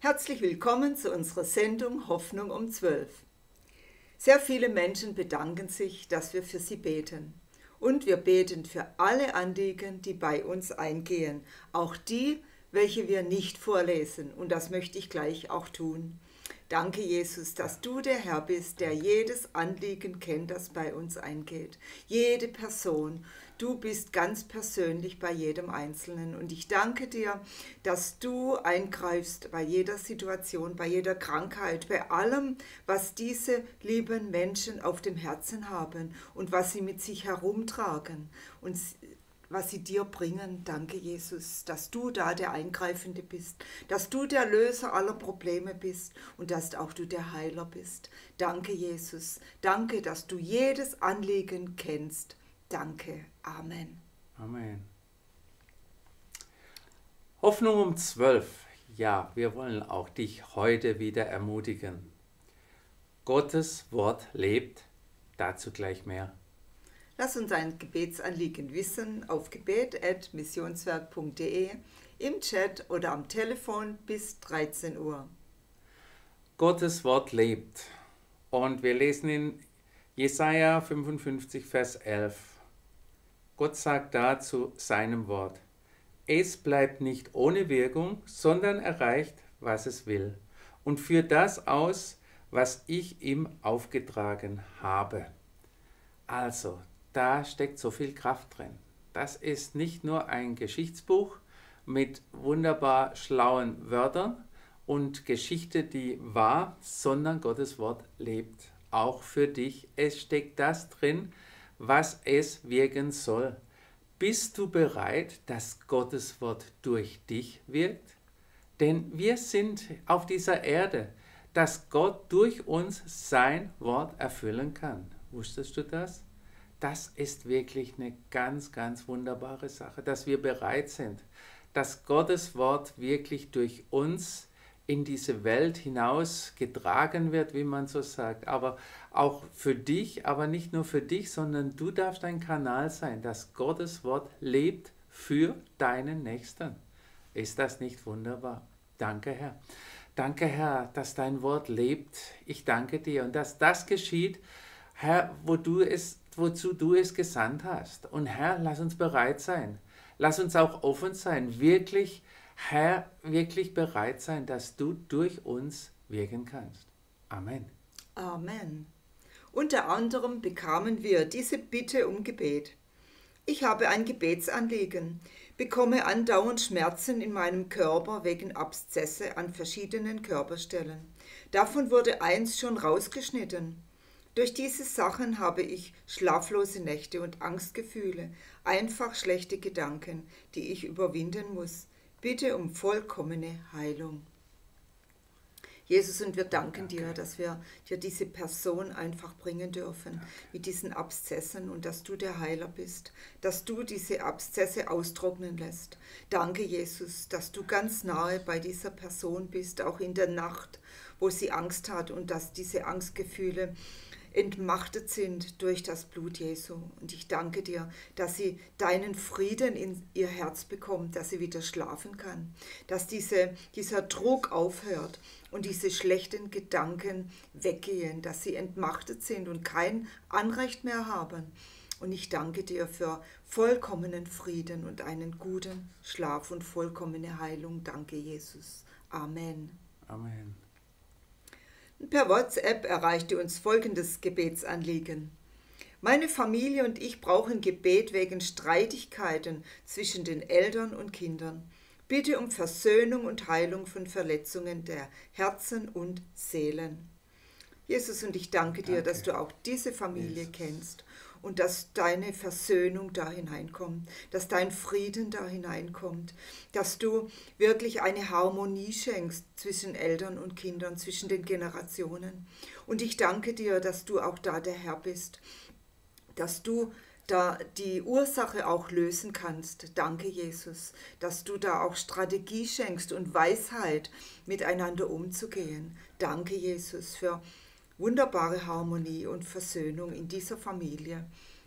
Herzlich willkommen zu unserer Sendung Hoffnung um 12. Sehr viele Menschen bedanken sich, dass wir für sie beten. Und wir beten für alle Anliegen, die bei uns eingehen, auch die, welche wir nicht vorlesen. Und das möchte ich gleich auch tun. Danke, Jesus, dass du der Herr bist, der jedes Anliegen kennt, das bei uns eingeht. Jede Person. Du bist ganz persönlich bei jedem Einzelnen. Und ich danke dir, dass du eingreifst bei jeder Situation, bei jeder Krankheit, bei allem, was diese lieben Menschen auf dem Herzen haben und was sie mit sich herumtragen und was sie dir bringen. Danke, Jesus, dass du da der Eingreifende bist, dass du der Löser aller Probleme bist und dass auch du der Heiler bist. Danke, Jesus. Danke, dass du jedes Anliegen kennst. Danke. Amen. Amen. Hoffnung um 12. Ja, wir wollen auch dich heute wieder ermutigen. Gottes Wort lebt. Dazu gleich mehr. Lass uns ein Gebetsanliegen wissen auf gebet@missionswerk.de, im Chat oder am Telefon bis 13 Uhr. Gottes Wort lebt. Und wir lesen in Jesaja 55, Vers 11. Gott sagt dazu seinem Wort: Es bleibt nicht ohne Wirkung, sondern erreicht, was es will, und führt das aus, was ich ihm aufgetragen habe. Also, da steckt so viel Kraft drin. Das ist nicht nur ein Geschichtsbuch mit wunderbar schlauen Wörtern und Geschichte, die wahr, sondern Gottes Wort lebt. Auch für dich. Es steckt das drin, was es wirken soll. Bist du bereit, dass Gottes Wort durch dich wirkt? Denn wir sind auf dieser Erde, dass Gott durch uns sein Wort erfüllen kann. Wusstest du das? Das ist wirklich eine ganz, ganz wunderbare Sache, dass wir bereit sind, dass Gottes Wort wirklich durch uns in diese Welt hinaus getragen wird, wie man so sagt. Aber auch für dich, aber nicht nur für dich, sondern du darfst ein Kanal sein, dass Gottes Wort lebt für deinen Nächsten. Ist das nicht wunderbar? Danke, Herr. Danke, Herr, dass dein Wort lebt. Ich danke dir und dass das geschieht, Herr, wozu du es gesandt hast. Und Herr, lass uns bereit sein. Lass uns auch offen sein, wirklich, Herr, wirklich bereit sein, dass du durch uns wirken kannst. Amen. Amen. Unter anderem bekamen wir diese Bitte um Gebet. Ich habe ein Gebetsanliegen, bekomme andauernd Schmerzen in meinem Körper wegen Abszesse an verschiedenen Körperstellen. Davon wurde eins schon rausgeschnitten. Durch diese Sachen habe ich schlaflose Nächte und Angstgefühle, einfach schlechte Gedanken, die ich überwinden muss. Bitte um vollkommene Heilung. Jesus, und wir danken dir, dass wir dir diese Person einfach bringen dürfen mit diesen Abszessen und dass du der Heiler bist, dass du diese Abszesse austrocknen lässt. Danke, Jesus, dass du ganz nahe bei dieser Person bist, auch in der Nacht, wo sie Angst hat und dass diese Angstgefühle entmachtet sind durch das Blut Jesu. Und ich danke dir, dass sie deinen Frieden in ihr Herz bekommt, dass sie wieder schlafen kann, dass dieser Druck aufhört und diese schlechten Gedanken weggehen, dass sie entmachtet sind und kein Anrecht mehr haben. Und ich danke dir für vollkommenen Frieden und einen guten Schlaf und vollkommene Heilung. Danke, Jesus. Amen. Amen. Per WhatsApp erreichte uns folgendes Gebetsanliegen. Meine Familie und ich brauchen Gebet wegen Streitigkeiten zwischen den Eltern und Kindern. Bitte um Versöhnung und Heilung von Verletzungen der Herzen und Seelen. Jesus, und ich danke dir, dass du auch diese Familie kennst und dass deine Versöhnung da hineinkommt, dass dein Frieden da hineinkommt, dass du wirklich eine Harmonie schenkst zwischen Eltern und Kindern, zwischen den Generationen. Und ich danke dir, dass du auch da der Herr bist, dass du da die Ursache auch lösen kannst. Danke, Jesus, dass du da auch Strategie schenkst und Weisheit, miteinander umzugehen. Danke, Jesus, für wunderbare Harmonie und Versöhnung in dieser Familie.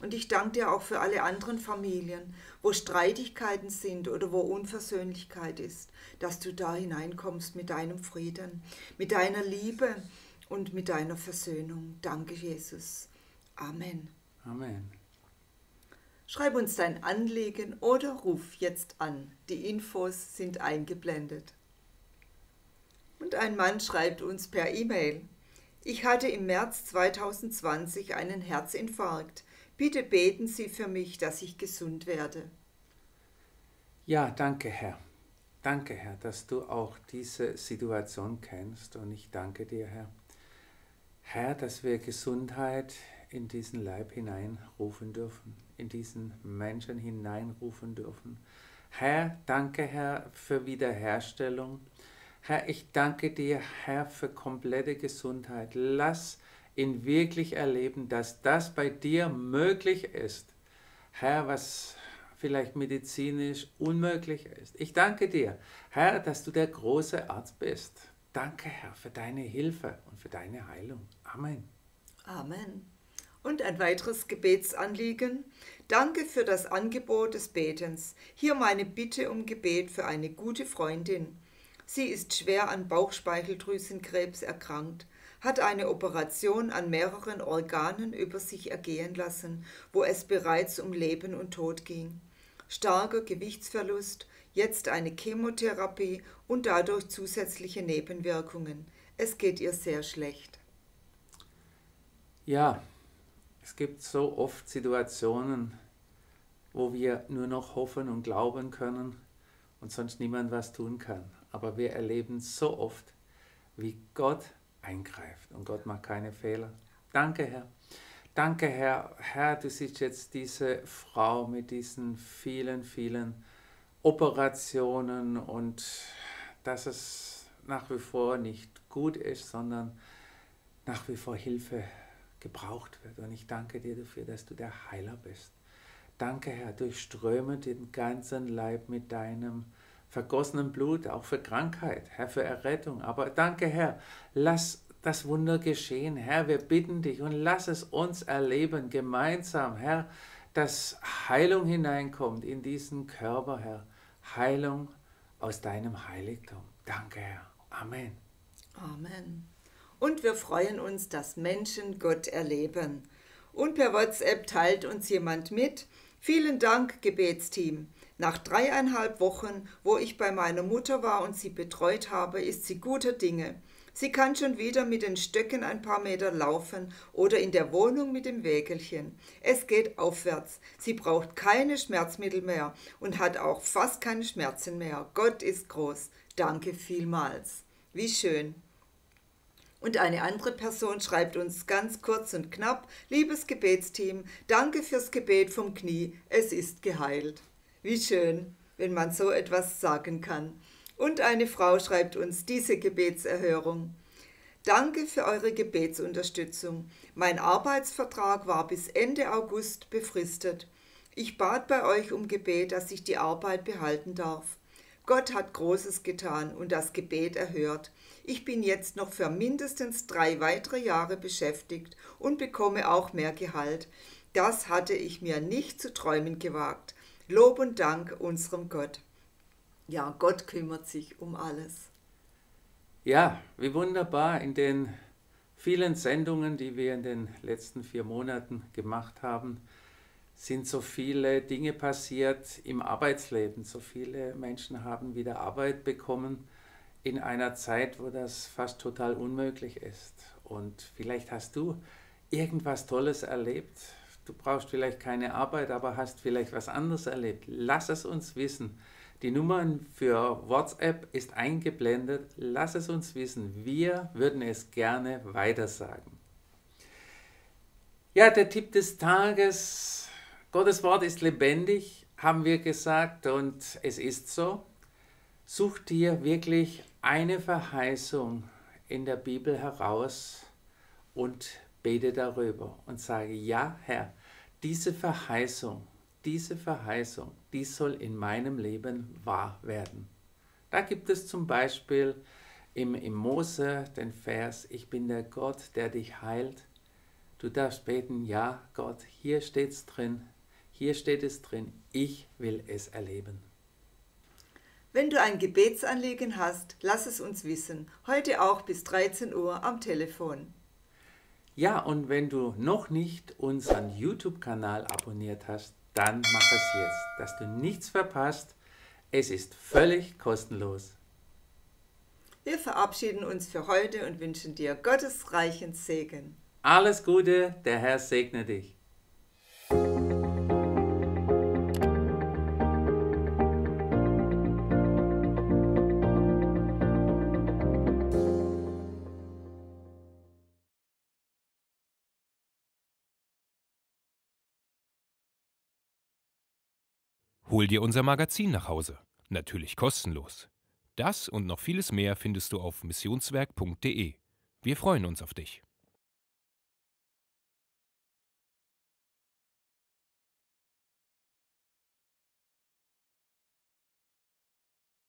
Und ich danke dir auch für alle anderen Familien, wo Streitigkeiten sind oder wo Unversöhnlichkeit ist, dass du da hineinkommst mit deinem Frieden, mit deiner Liebe und mit deiner Versöhnung. Danke, Jesus. Amen. Amen. Schreib uns dein Anliegen oder ruf jetzt an. Die Infos sind eingeblendet. Und ein Mann schreibt uns per E-Mail: Ich hatte im März 2020 einen Herzinfarkt. Bitte beten Sie für mich, dass ich gesund werde. Ja, danke Herr. Danke Herr, dass du auch diese Situation kennst. Und ich danke dir, Herr. Herr, dass wir Gesundheit in diesen Leib hineinrufen dürfen, in diesen Menschen hineinrufen dürfen. Herr, danke Herr für Wiederherstellung. Herr, ich danke dir, Herr, für komplette Gesundheit. Lass ihn wirklich erleben, dass das bei dir möglich ist. Herr, was vielleicht medizinisch unmöglich ist. Ich danke dir, Herr, dass du der große Arzt bist. Danke, Herr, für deine Hilfe und für deine Heilung. Amen. Amen. Und ein weiteres Gebetsanliegen. Danke für das Angebot des Betens. Hier meine Bitte um Gebet für eine gute Freundin. Sie ist schwer an Bauchspeicheldrüsenkrebs erkrankt, hat eine Operation an mehreren Organen über sich ergehen lassen, wo es bereits um Leben und Tod ging. Starker Gewichtsverlust, jetzt eine Chemotherapie und dadurch zusätzliche Nebenwirkungen. Es geht ihr sehr schlecht. Ja, es gibt so oft Situationen, wo wir nur noch hoffen und glauben können und sonst niemand was tun kann. Aber wir erleben so oft, wie Gott eingreift und Gott macht keine Fehler. Danke, Herr. Danke, Herr. Herr, du siehst jetzt diese Frau mit diesen vielen, vielen Operationen und dass es nach wie vor nicht gut ist, sondern nach wie vor Hilfe gebraucht wird. Und ich danke dir dafür, dass du der Heiler bist. Danke, Herr, durchströme den ganzen Leib mit deinem vergossenen Blut, auch für Krankheit, Herr, für Errettung. Aber danke, Herr, lass das Wunder geschehen. Herr, wir bitten dich und lass es uns erleben, gemeinsam, Herr, dass Heilung hineinkommt in diesen Körper, Herr. Heilung aus deinem Heiligtum. Danke, Herr. Amen. Amen. Und wir freuen uns, dass Menschen Gott erleben. Und per WhatsApp teilt uns jemand mit: Vielen Dank, Gebetsteam. Nach 3,5 Wochen, wo ich bei meiner Mutter war und sie betreut habe, ist sie guter Dinge. Sie kann schon wieder mit den Stöcken ein paar Meter laufen oder in der Wohnung mit dem Wägelchen. Es geht aufwärts. Sie braucht keine Schmerzmittel mehr und hat auch fast keine Schmerzen mehr. Gott ist groß. Danke vielmals. Wie schön. Und eine andere Person schreibt uns ganz kurz und knapp: Liebes Gebetsteam, danke fürs Gebet vom Knie. Es ist geheilt. Wie schön, wenn man so etwas sagen kann. Und eine Frau schreibt uns diese Gebetserhörung: Danke für eure Gebetsunterstützung. Mein Arbeitsvertrag war bis Ende August befristet. Ich bat bei euch um Gebet, dass ich die Arbeit behalten darf. Gott hat Großes getan und das Gebet erhört. Ich bin jetzt noch für mindestens 3 weitere Jahre beschäftigt und bekomme auch mehr Gehalt. Das hatte ich mir nicht zu träumen gewagt. Lob und Dank unserem Gott. Ja, Gott kümmert sich um alles. Ja, wie wunderbar. In den vielen Sendungen, die wir in den letzten 4 Monaten gemacht haben, sind so viele Dinge passiert im Arbeitsleben. So viele Menschen haben wieder Arbeit bekommen in einer Zeit, wo das fast total unmöglich ist. Und vielleicht hast du irgendwas Tolles erlebt. Du brauchst vielleicht keine Arbeit, aber hast vielleicht was anderes erlebt. Lass es uns wissen. Die Nummer für WhatsApp ist eingeblendet. Lass es uns wissen. Wir würden es gerne weitersagen. Ja, der Tipp des Tages: Gottes Wort ist lebendig, haben wir gesagt, und es ist so. Such dir wirklich eine Verheißung in der Bibel heraus und bete darüber und sage: Ja, Herr, diese Verheißung, die soll in meinem Leben wahr werden. Da gibt es zum Beispiel im Mose den Vers: Ich bin der Gott, der dich heilt. Du darfst beten, ja Gott, hier steht's drin, hier steht es drin, ich will es erleben. Wenn du ein Gebetsanliegen hast, lass es uns wissen. Heute auch bis 13 Uhr am Telefon. Ja, und wenn du noch nicht unseren YouTube-Kanal abonniert hast, dann mach es jetzt, dass du nichts verpasst. Es ist völlig kostenlos. Wir verabschieden uns für heute und wünschen dir Gottes reichen Segen. Alles Gute, der Herr segne dich. Hol dir unser Magazin nach Hause. Natürlich kostenlos. Das und noch vieles mehr findest du auf missionswerk.de. Wir freuen uns auf dich.